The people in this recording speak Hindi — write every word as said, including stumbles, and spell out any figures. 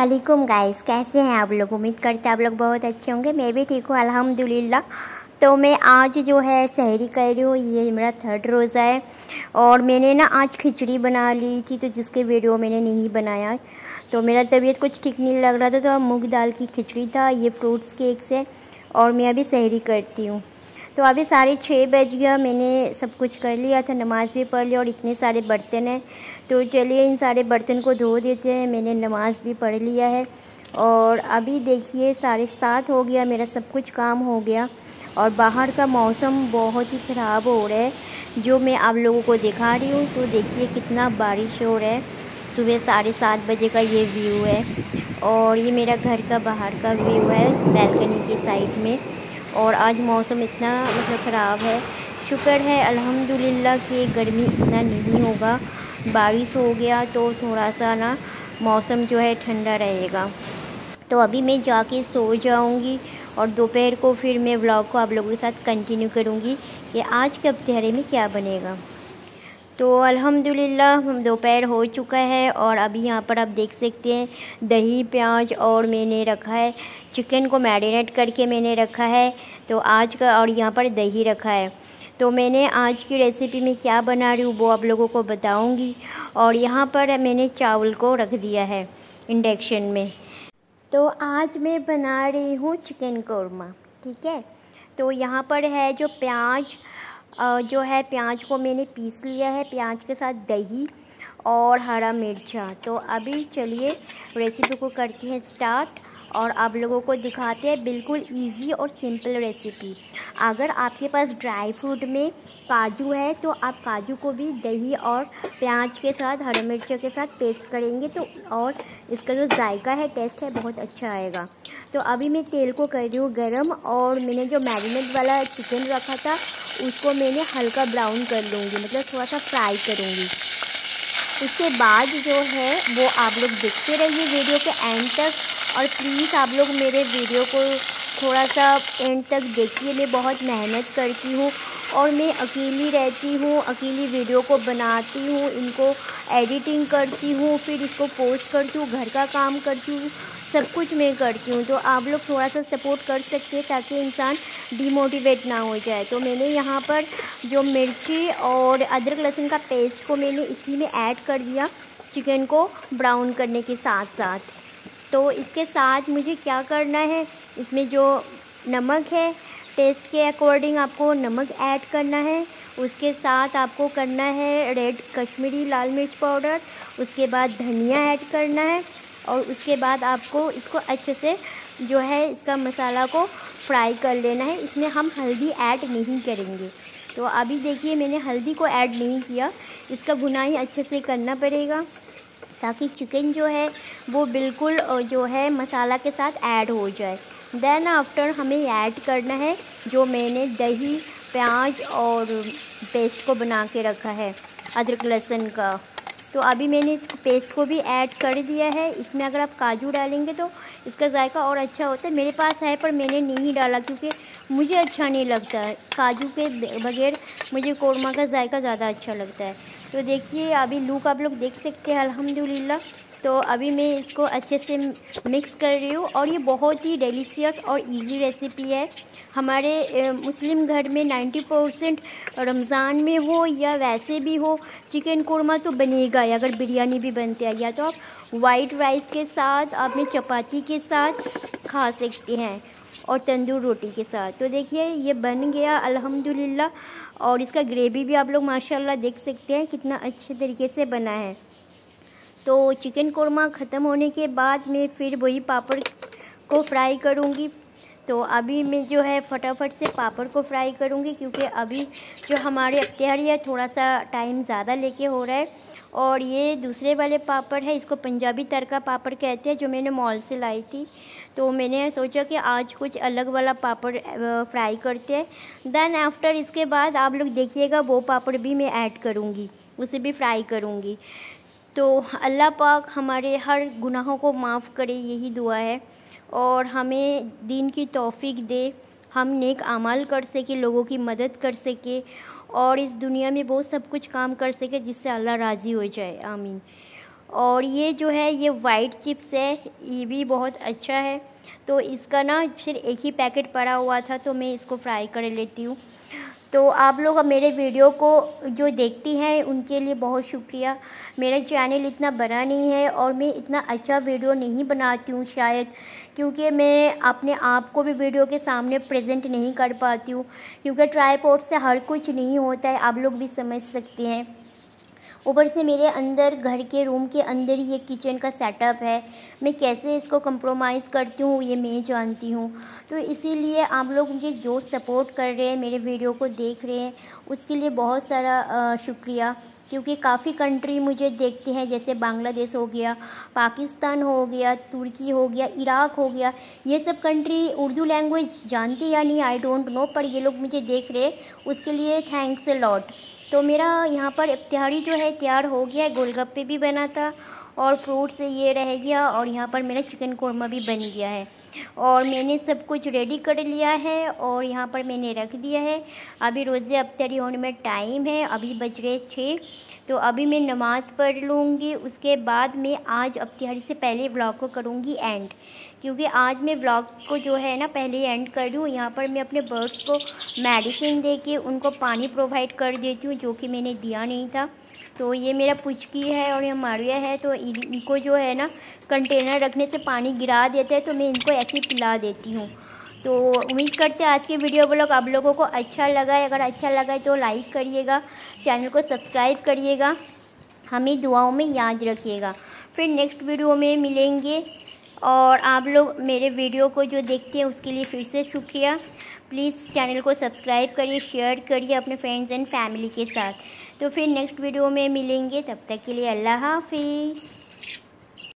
वालेकुम गाइस, कैसे हैं आप लोग। उम्मीद करते हैं आप लोग बहुत अच्छे होंगे। मैं भी ठीक हूँ अल्हम्दुलिल्लाह। तो मैं आज जो है सहरी कर रही हूँ। ये मेरा थर्ड रोज़ा है और मैंने ना आज खिचड़ी बना ली थी, तो जिसके वीडियो मैंने नहीं बनाया। तो मेरा तबीयत कुछ ठीक नहीं लग रहा था, तो मूंग दाल की खिचड़ी था। ये फ्रूट्स केक से और मैं अभी सहरी करती हूँ। तो अभी साढ़े छः बज गया, मैंने सब कुछ कर लिया था, नमाज़ भी पढ़ ली और इतने सारे बर्तन हैं। तो चलिए इन सारे बर्तन को धो देते हैं। मैंने नमाज़ भी पढ़ लिया है और अभी देखिए साढ़े सात हो गया, मेरा सब कुछ काम हो गया। और बाहर का मौसम बहुत ही ख़राब हो रहा है, जो मैं आप लोगों को दिखा रही हूँ। तो देखिए कितना बारिश हो रहा है। सुबह साढ़े सात बजे का ये व्यू है और ये मेरा घर का बाहर का व्यू है बैल्कनी के साइड में। और आज मौसम इतना मतलब ख़राब है। शुक्र है अल्हम्दुलिल्लाह कि गर्मी इतना नहीं होगा, बारिश हो गया तो थोड़ा सा ना मौसम जो है ठंडा रहेगा। तो अभी मैं जाके सो जाऊंगी और दोपहर को फिर मैं व्लॉग को आप लोगों के साथ कंटिन्यू करूंगी कि आज के इफ्तारी में क्या बनेगा। तो अल्हम्दुलिल्लाह हम दोपहर हो चुका है और अभी यहाँ पर आप देख सकते हैं दही प्याज और मैंने रखा है चिकन को मैरिनेट करके मैंने रखा है। तो आज का और यहाँ पर दही रखा है। तो मैंने आज की रेसिपी में क्या बना रही हूँ वो आप लोगों को बताऊँगी। और यहाँ पर मैंने चावल को रख दिया है इंडक्शन में। तो आज मैं बना रही हूँ चिकन कौरमा, ठीक है। तो यहाँ पर है जो प्याज जो है प्याज को मैंने पीस लिया है, प्याज के साथ दही और हरा मिर्चा। तो अभी चलिए रेसिपी को करते हैं स्टार्ट और आप लोगों को दिखाते हैं बिल्कुल इजी और सिंपल रेसिपी। अगर आपके पास ड्राई फ्रूट में काजू है तो आप काजू को भी दही और प्याज के साथ हरे मिर्च के साथ पेस्ट करेंगे तो और इसका जो जायका है टेस्ट है बहुत अच्छा आएगा। तो अभी मैं तेल को कर रही हूँ गरम और मैंने जो मैरिनेट वाला चिकन रखा था उसको मैंने हल्का ब्राउन कर लूँगी, मतलब थोड़ा सा फ्राई करूँगी। उसके बाद जो है वो आप लोग देखते रहिए वीडियो के एंड तक। और प्लीज़ आप लोग मेरे वीडियो को थोड़ा सा एंड तक देखिए। मैं बहुत मेहनत करती हूँ और मैं अकेली रहती हूँ, अकेली वीडियो को बनाती हूँ, इनको एडिटिंग करती हूँ, फिर इसको पोस्ट करती हूँ, घर का काम करती हूँ, सब कुछ मैं करती हूँ। तो आप लोग थोड़ा सा सपोर्ट कर सकते हैं ताकि इंसान डीमोटिवेट ना हो जाए। तो मैंने यहाँ पर जो मिर्ची और अदरक लहसुन का पेस्ट को मैंने इसी में ऐड कर दिया चिकन को ब्राउन करने के साथ साथ। तो इसके साथ मुझे क्या करना है, इसमें जो नमक है टेस्ट के अकॉर्डिंग आपको नमक ऐड करना है। उसके साथ आपको करना है रेड कश्मीरी लाल मिर्च पाउडर। उसके बाद धनिया ऐड करना है और उसके बाद आपको इसको अच्छे से जो है इसका मसाला को फ्राई कर लेना है। इसमें हम हल्दी ऐड नहीं करेंगे। तो अभी देखिए मैंने हल्दी को ऐड नहीं किया, इसका भुनाई अच्छे से करना पड़ेगा ताकि चिकन जो है वो बिल्कुल जो है मसाला के साथ ऐड हो जाए। देन आफ्टर हमें ऐड करना है जो मैंने दही प्याज और पेस्ट को बना के रखा है अदरक लहसुन का। तो अभी मैंने इस पेस्ट को भी ऐड कर दिया है। इसमें अगर आप काजू डालेंगे तो इसका जायका और अच्छा होता है। मेरे पास है पर मैंने नहीं डाला क्योंकि मुझे अच्छा नहीं लगता है काजू के बगैर, मुझे कौरमा का जायका ज़्यादा अच्छा लगता है। तो देखिए अभी लुक आप लोग देख सकते हैं अल्हम्दुलिल्लाह। तो अभी मैं इसको अच्छे से मिक्स कर रही हूँ और ये बहुत ही डिलीशियस और इजी रेसिपी है। हमारे मुस्लिम घर में नब्बे परसेंट रमज़ान में हो या वैसे भी हो चिकन कौरमा तो बनेगा ही। अगर बिरयानी भी बनते हैं या तो आप वाइट राइस के साथ, आप में चपाती के साथ खा सकते हैं और तंदूर रोटी के साथ। तो देखिए ये बन गया अल्हम्दुलिल्लाह और इसका ग्रेवी भी आप लोग माशाल्लाह देख सकते हैं कितना अच्छे तरीके से बना है। तो चिकन कौरमा ख़त्म होने के बाद मैं फिर वही पापड़ को फ्राई करूँगी। तो अभी मैं जो है फटाफट से पापड़ को फ्राई करूँगी क्योंकि अभी जो हमारे इफ्तारी है थोड़ा सा टाइम ज़्यादा लेके हो रहा है। और ये दूसरे वाले पापड़ है, इसको पंजाबी तड़का पापड़ कहते हैं, जो मैंने मॉल से लाई थी। तो मैंने सोचा कि आज कुछ अलग वाला पापड़ फ्राई करते हैं। देन आफ्टर इसके बाद आप लोग देखिएगा वो पापड़ भी मैं ऐड करूँगी, उसे भी फ्राई करूँगी। तो अल्लाह पाक हमारे हर गुनाहों को माफ़ करे, यही दुआ है और हमें दीन की तौफीक दे, हम नेक आमाल कर सके, लोगों की मदद कर सके और इस दुनिया में बहुत सब कुछ काम कर सके जिससे अल्लाह राज़ी हो जाए, आमीन। और ये जो है ये वाइट चिप्स है, ये भी बहुत अच्छा है। तो इसका ना फिर एक ही पैकेट पड़ा हुआ था तो मैं इसको फ्राई कर लेती हूँ। तो आप लोग मेरे वीडियो को जो देखती हैं उनके लिए बहुत शुक्रिया। मेरा चैनल इतना बड़ा नहीं है और मैं इतना अच्छा वीडियो नहीं बनाती हूँ शायद, क्योंकि मैं अपने आप को भी वीडियो के सामने प्रेजेंट नहीं कर पाती हूँ, क्योंकि ट्राइपॉड से हर कुछ नहीं होता है, आप लोग भी समझ सकते हैं। ऊपर से मेरे अंदर घर के रूम के अंदर ये किचन का सेटअप है, मैं कैसे इसको कंप्रोमाइज़ करती हूँ ये मैं जानती हूँ। तो इसीलिए आप लोग मुझे जो सपोर्ट कर रहे हैं, मेरे वीडियो को देख रहे हैं, उसके लिए बहुत सारा शुक्रिया। क्योंकि काफ़ी कंट्री मुझे देखते हैं, जैसे बांग्लादेश हो गया, पाकिस्तान हो गया, तुर्की हो गया, इराक हो गया, ये सब कंट्री उर्दू लैंग्वेज जानती या नहीं आई डोंट नो, पर ये लोग मुझे देख रहे हैं, उसके लिए थैंक्स अ लॉट। तो मेरा यहाँ पर इफ्तारी जो है तैयार हो गया है, गोलगप्पे भी बना था और फ्रूट से ये रह गया, और यहाँ पर मेरा चिकन कोरमा भी बन गया है और मैंने सब कुछ रेडी कर लिया है और यहाँ पर मैंने रख दिया है। अभी रोज़े इफ्तारी होने में टाइम है, अभी बज रहे छः, तो अभी मैं नमाज़ पढ़ लूँगी, उसके बाद मैं आज इफ्तारी से पहले व्लॉग को करूँगी एंड, क्योंकि आज मैं व्लॉग को जो है ना पहले एंड कर दूँ। यहाँ पर मैं अपने बर्ड्स को मेडिसिन दे के उनको पानी प्रोवाइड कर देती हूँ, जो कि मैंने दिया नहीं था। तो ये मेरा पुचकी है और ये मारिया है, तो इनको जो है ना कंटेनर रखने से पानी गिरा देते हैं, तो मैं इनको ऐसे ही पिला देती हूँ। तो उम्मीद करते हैं आज की वीडियो ब्लॉग आप लोगों को अच्छा लगा है। अगर अच्छा लगा है तो लाइक करिएगा, चैनल को सब्सक्राइब करिएगा, हमें दुआओं में याद रखिएगा। फिर नेक्स्ट वीडियो में मिलेंगे, और आप लोग मेरे वीडियो को जो देखते हैं उसके लिए फिर से शुक्रिया। प्लीज़ चैनल को सब्सक्राइब करिए, शेयर करिए अपने फ्रेंड्स एंड फैमिली के साथ। तो फिर नेक्स्ट वीडियो में मिलेंगे, तब तक के लिए अल्लाह हाफिज़।